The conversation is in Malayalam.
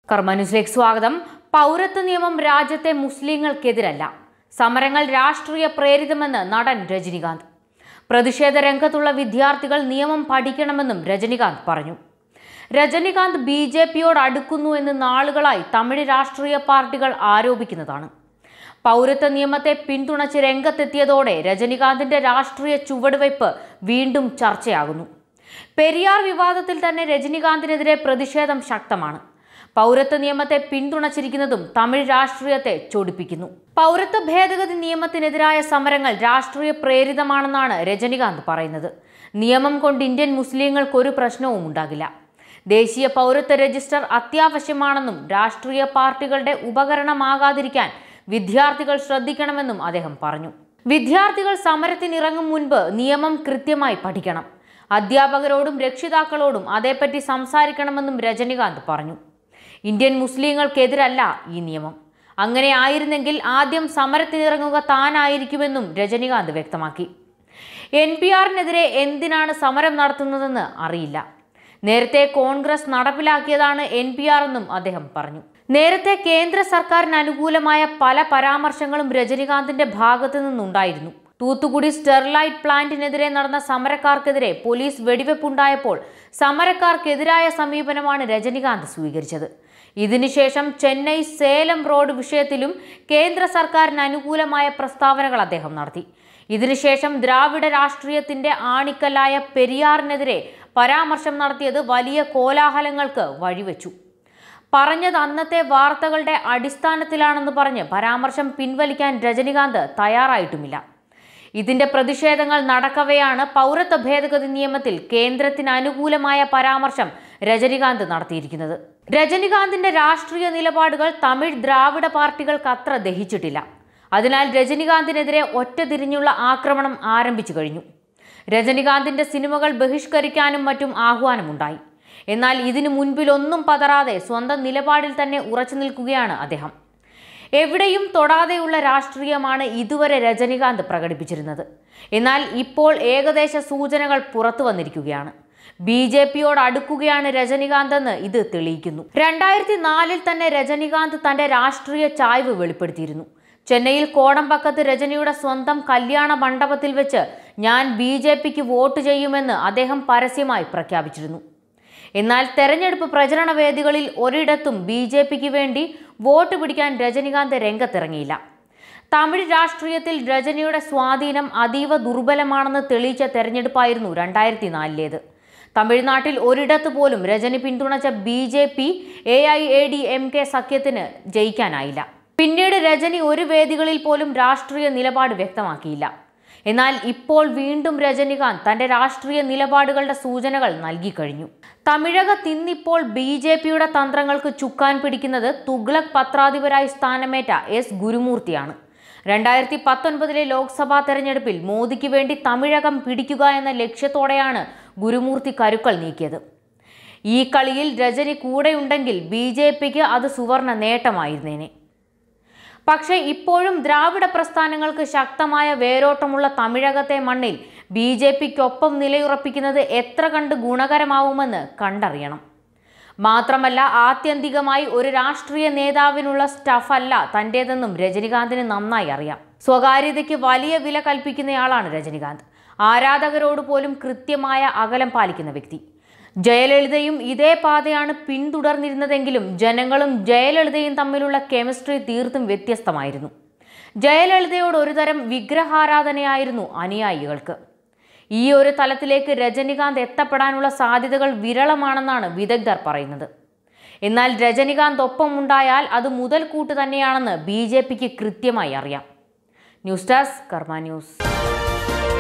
കർമ്മ ന്യൂസിലേക്ക് സ്വാഗതം. പൗരത്വ നിയമം രാജ്യത്തെ മുസ്ലിങ്ങൾക്കെതിരല്ല, സമരങ്ങൾ രാഷ്ട്രീയ പ്രേരിതമെന്ന് നടൻ രജനികാന്ത്. പ്രതിഷേധ രംഗത്തുള്ള വിദ്യാർത്ഥികൾ നിയമം പഠിക്കണമെന്നും രജനികാന്ത് പറഞ്ഞു. രജനികാന്ത് BJPയോട് അടുക്കുന്നു എന്ന് നാളുകളായി തമിഴ് രാഷ്ട്രീയ പാർട്ടികൾ ആരോപിക്കുന്നതാണ്. പൗരത്വ നിയമത്തെ പിന്തുണച്ച് രംഗത്തെത്തിയതോടെ രജനികാന്തിന്റെ രാഷ്ട്രീയ ചുവടുവയ്പ് വീണ്ടും ചർച്ചയാകുന്നു. പെരിയാർ വിവാദത്തിൽ തന്നെ രജനികാന്തിനെതിരെ പ്രതിഷേധം ശക്തമാണ്. പൗരത്വ നിയമത്തെ പിന്തുണച്ചിരിക്കുന്നതും തമിഴ് രാഷ്ട്രീയത്തെ ചൊടിപ്പിക്കുന്നു. പൗരത്വ ഭേദഗതി നിയമത്തിനെതിരായ സമരങ്ങൾ രാഷ്ട്രീയ പ്രേരിതമാണെന്നാണ് രജനികാന്ത് പറയുന്നത്. നിയമം കൊണ്ട് ഇന്ത്യൻ മുസ്ലിങ്ങൾക്ക് ഒരു പ്രശ്നവും ഉണ്ടാകില്ല. ദേശീയ പൗരത്വ രജിസ്റ്റർ അത്യാവശ്യമാണെന്നും രാഷ്ട്രീയ പാർട്ടികളുടെ ഉപകരണമാകാതിരിക്കാൻ വിദ്യാർത്ഥികൾ ശ്രദ്ധിക്കണമെന്നും അദ്ദേഹം പറഞ്ഞു. വിദ്യാർത്ഥികൾ സമരത്തിനിറങ്ങും മുൻപ് നിയമം കൃത്യമായി പഠിക്കണം. അധ്യാപകരോടും രക്ഷിതാക്കളോടും അതേപ്പറ്റി സംസാരിക്കണമെന്നും രജനികാന്ത് പറഞ്ഞു. ഇന്ത്യൻ മുസ്ലിങ്ങൾക്കെതിരല്ല ഈ നിയമം. അങ്ങനെ ആയിരുന്നെങ്കിൽ ആദ്യം സമരത്തിനിറങ്ങുക താനായിരിക്കുമെന്നും രജനികാന്ത് വ്യക്തമാക്കി. NPRനെതിരെ എന്തിനാണ് സമരം നടത്തുന്നതെന്ന് അറിയില്ല. നേരത്തെ കോൺഗ്രസ് നടപ്പിലാക്കിയതാണ് NPR എന്നും അദ്ദേഹം പറഞ്ഞു. നേരത്തെ കേന്ദ്ര സർക്കാരിന് അനുകൂലമായ പല പരാമർശങ്ങളും രജനികാന്തിന്റെ ഭാഗത്തു നിന്നുണ്ടായിരുന്നു. തൂത്തുക്കുടി സ്റ്റെർലൈറ്റ് പ്ലാന്റിനെതിരെ നടന്ന സമരക്കാർക്കെതിരെ പോലീസ് വെടിവെപ്പുണ്ടായപ്പോൾ സമരക്കാർക്കെതിരായ സമീപനമാണ് രജനികാന്ത് സ്വീകരിച്ചത്. ഇതിനുശേഷം ചെന്നൈ സേലം റോഡ് വിഷയത്തിലും കേന്ദ്ര സർക്കാരിന് അനുകൂലമായ പ്രസ്താവനകൾ അദ്ദേഹം നടത്തി. ഇതിനുശേഷം ദ്രാവിഡ രാഷ്ട്രീയത്തിന്റെ ആണിക്കല്ലായ പെരിയാറിനെതിരെ പരാമർശം നടത്തിയത് വലിയ കോലാഹലങ്ങൾക്ക് വഴിവെച്ചു. പറഞ്ഞത് അന്നത്തെ വാർത്തകളുടെ അടിസ്ഥാനത്തിലാണെന്ന് പറഞ്ഞ് പരാമർശം പിൻവലിക്കാൻ രജനികാന്ത് തയ്യാറായിട്ടുമില്ല. ഇതിന്റെ പ്രതിഷേധങ്ങൾ നടക്കവെയാണ് പൗരത്വ ഭേദഗതി നിയമത്തിൽ കേന്ദ്രത്തിന് അനുകൂലമായ പരാമർശം രജനികാന്ത് നടത്തിയിരിക്കുന്നത്. രജനികാന്തിന്റെ രാഷ്ട്രീയ നിലപാടുകൾ തമിഴ് ദ്രാവിഡ പാർട്ടികൾക്ക് അത്ര ദഹിച്ചിട്ടില്ല. അതിനാൽ രജനികാന്തിനെതിരെ ഒറ്റതിരിഞ്ഞുള്ള ആക്രമണം ആരംഭിച്ചു കഴിഞ്ഞു. രജനികാന്തിന്റെ സിനിമകൾ ബഹിഷ്കരിക്കാനും മറ്റും ആഹ്വാനമുണ്ടായി. എന്നാൽ ഇതിനു മുൻപിലൊന്നും പതറാതെ സ്വന്തം നിലപാടിൽ തന്നെ ഉറച്ചു നിൽക്കുകയാണ് അദ്ദേഹം. എവിടെയും തൊടാതെയുള്ള രാഷ്ട്രീയമാണ് ഇതുവരെ രജനികാന്ത് പ്രകടിപ്പിച്ചിരുന്നത്. എന്നാൽ ഇപ്പോൾ ഏകദേശ സൂചനകൾ പുറത്തു വന്നിരിക്കുകയാണ്. BJPയോട് അടുക്കുകയാണ് രജനികാന്ത് എന്ന് ഇത് തെളിയിക്കുന്നു. 2004 തന്നെ രജനികാന്ത് തന്റെ രാഷ്ട്രീയ ചായ്വ് വെളിപ്പെടുത്തിയിരുന്നു. ചെന്നൈയിൽ കോടമ്പക്കത്ത് രജനിയുടെ സ്വന്തം കല്യാണ മണ്ഡപത്തിൽ വെച്ച് ഞാൻ BJPക്ക് വോട്ട് ചെയ്യുമെന്ന് അദ്ദേഹം പരസ്യമായി പ്രഖ്യാപിച്ചിരുന്നു. എന്നാൽ തെരഞ്ഞെടുപ്പ് പ്രചരണ വേദികളിൽ ഒരിടത്തും BJPക്ക് വേണ്ടി വോട്ട് പിടിക്കാൻ രജനികാന്ത് രംഗത്തിറങ്ങിയില്ല. തമിഴ് രാഷ്ട്രീയത്തിൽ രജനിയുടെ സ്വാധീനം അതീവ ദുർബലമാണെന്ന് തെളിയിച്ച തെരഞ്ഞെടുപ്പായിരുന്നു 2004 തമിഴ്നാട്ടിൽ ഒരിടത്ത് പോലും രജനി പിന്തുണച്ച BJP AIADMK സഖ്യത്തിന് ജയിക്കാനായില്ല. പിന്നീട് രജനി ഒരു വേദികളിൽ പോലും രാഷ്ട്രീയ നിലപാട് വ്യക്തമാക്കിയില്ല. എന്നാൽ ഇപ്പോൾ വീണ്ടും രജനികാന്ത് തന്റെ രാഷ്ട്രീയ നിലപാടുകളുടെ സൂചനകൾ നൽകിക്കഴിഞ്ഞു. തമിഴകത്തിന്നിപ്പോൾ BJPയുടെ തന്ത്രങ്ങൾക്ക് ചുക്കാൻ പിടിക്കുന്നത് തുഗ്ലക് പത്രാധിപരായി സ്ഥാനമേറ്റ S ഗുരുമൂർത്തിയാണ്. 2019 ലോക്സഭാ തെരഞ്ഞെടുപ്പിൽ മോദിക്ക് വേണ്ടി തമിഴകം പിടിക്കുക എന്ന ലക്ഷ്യത്തോടെയാണ് ഗുരുമൂർത്തി കരുക്കൾ നീക്കിയത്. ഈ കളിയിൽ രജനി കൂടെയുണ്ടെങ്കിൽ BJPക്ക് അത് സുവർണ നേട്ടമായിരുന്നേനെ. പക്ഷേ ഇപ്പോഴും ദ്രാവിഡ പ്രസ്ഥാനങ്ങൾക്ക് ശക്തമായ വേരോട്ടമുള്ള തമിഴകത്തെ മണ്ണിൽ BJPക്കൊപ്പം നിലയുറപ്പിക്കുന്നത് എത്ര കണ്ട് ഗുണകരമാവുമെന്ന് കണ്ടറിയണം. മാത്രമല്ല ആത്യന്തികമായി ഒരു രാഷ്ട്രീയ നേതാവിനുള്ള സ്റ്റഫല്ല തൻ്റേതെന്നും രജനികാന്തിന് നന്നായി അറിയാം. സ്വകാര്യതയ്ക്ക് വലിയ വില കൽപ്പിക്കുന്നയാളാണ് രജനികാന്ത്. ആരാധകരോട് പോലും കൃത്യമായ അകലം പാലിക്കുന്ന വ്യക്തി. ജയലളിതയും ഇതേ പാതയാണ് പിന്തുടർന്നിരുന്നതെങ്കിലും ജനങ്ങളും ജയലളിതയും തമ്മിലുള്ള കെമിസ്ട്രി തീർത്തും വ്യത്യസ്തമായിരുന്നു. ജയലളിതയോട് ഒരുതരം വിഗ്രഹാരാധനയായിരുന്നു അനുയായികൾക്ക്. ഈ ഒരു തലത്തിലേക്ക് രജനികാന്ത് എത്തപ്പെടാനുള്ള സാധ്യതകൾ വിരളമാണെന്നാണ് വിദഗ്ധർ പറയുന്നത്. എന്നാൽ രജനികാന്ത് ഒപ്പം ഉണ്ടായാൽ അത് മുതൽക്കൂട്ട് തന്നെയാണെന്ന് BJPക്ക് കൃത്യമായി അറിയാം. News desk Karma news.